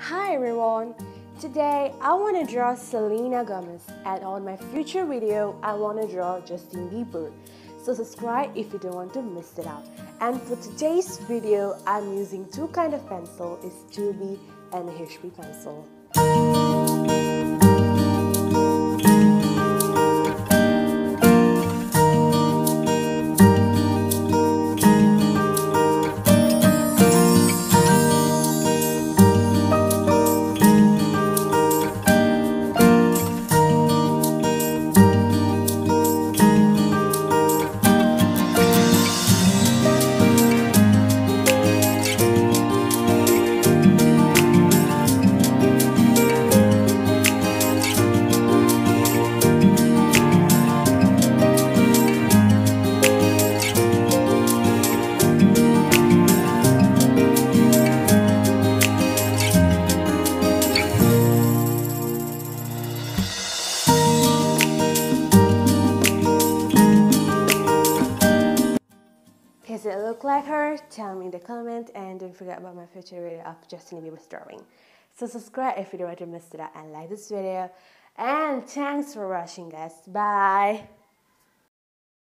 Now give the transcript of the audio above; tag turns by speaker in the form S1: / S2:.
S1: Hi everyone! Today I want to draw Selena Gomez, and on my future video I want to draw Justin Bieber. So subscribe if you don't want to miss it out. And for today's video I'm using two kind of pencil, it's 2B and a HB pencil. Does it look like her? Tell me in the comment, and don't forget about my future video of Justin Bieber's drawing. So subscribe if you don't want to miss it out, and like this video. And thanks for watching, guys. Bye!